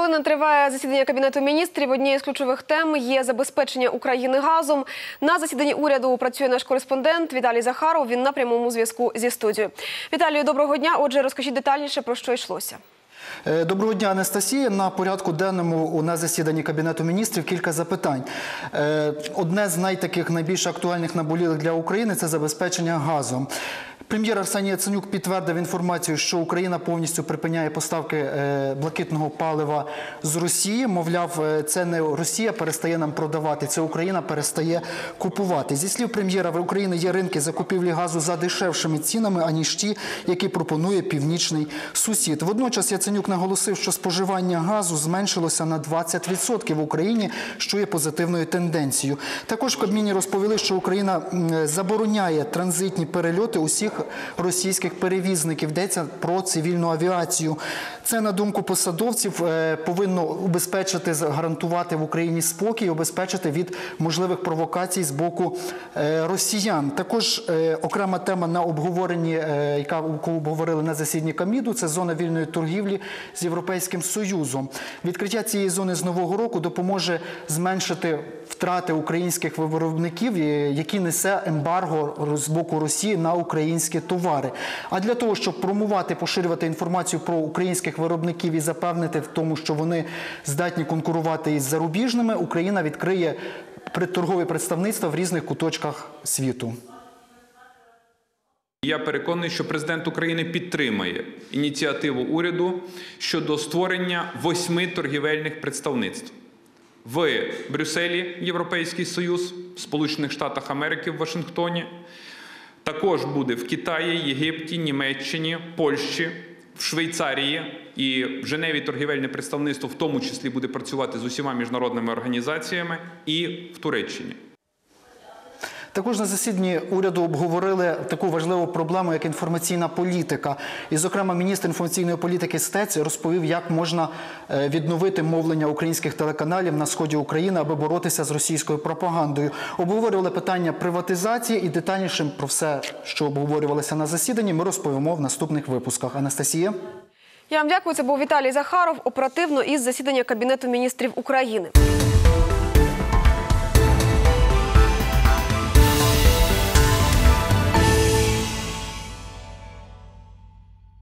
хвилин триває засідання Кабінету міністрів. Однією з ключових тем є забезпечення України газом. На засіданні уряду працює наш кореспондент Віталій Захаров. Він на прямому зв'язку зі студією. Віталію, доброго дня. Отже, розкажіть детальніше, про що йшлося. Доброго дня, Анастасія. На порядку денному на засіданні Кабінету міністрів кілька запитань. Одне з найбільш актуальних, наболілих для України – це забезпечення газом. Прем'єр Арсеній Яценюк підтвердив інформацію, що Україна повністю припиняє поставки блакитного палива з Росії. Мовляв, це не Росія перестає нам продавати, це Україна перестає купувати. Зі слів прем'єра, в Україні є ринки закупівлі газу за дешевшими цінами, аніж ті, які пропонує північний сусід. Водночас Яценюк наголосив, що споживання газу зменшилося на 20% в Україні, що є позитивною тенденцією. Також в Кабміні розповіли, що Україна забороняє транзитні перельоти усіх російських перевізників. Йдеться про цивільну авіацію. Це, на думку посадовців, повинно убезпечити, гарантувати в Україні спокій, убезпечити від можливих провокацій з боку росіян. Також окрема тема на обговоренні, яку обговорили на засіданні Кабміну, це зона вільної торгівлі з Європейським Союзом. Відкриття цієї зони з нового року допоможе зменшити втрати українських виробників, які несе ембарго з боку Росії на українські товари. А для того, щоб промувати, поширювати інформацію про українських виробників і запевнити в тому, що вони здатні конкурувати із зарубіжними, Україна відкриє торгові представництва в різних куточках світу. Я переконаний, що президент України підтримає ініціативу уряду щодо створення 8 торгівельних представництв. В Брюсселі – Європейський Союз, в Сполучених Штатах Америки – в Вашингтоні. Також буде в Китаї, Єгипті, Німеччині, Польщі, в Швейцарії і в Женеві торгівельне представництво в тому числі буде працювати з усіма міжнародними організаціями і в Туреччині. Також на засіданні уряду обговорили таку важливу проблему, як інформаційна політика. І, зокрема, міністр інформаційної політики Стець розповів, як можна відновити мовлення українських телеканалів на сході України, аби боротися з російською пропагандою. Обговорювали питання приватизації і детальніше про все, що обговорювалося на засіданні, ми розповімо в наступних випусках. Анастасія? Я вам дякую. Це був Віталій Захаров, оперативно із засідання Кабінету міністрів України.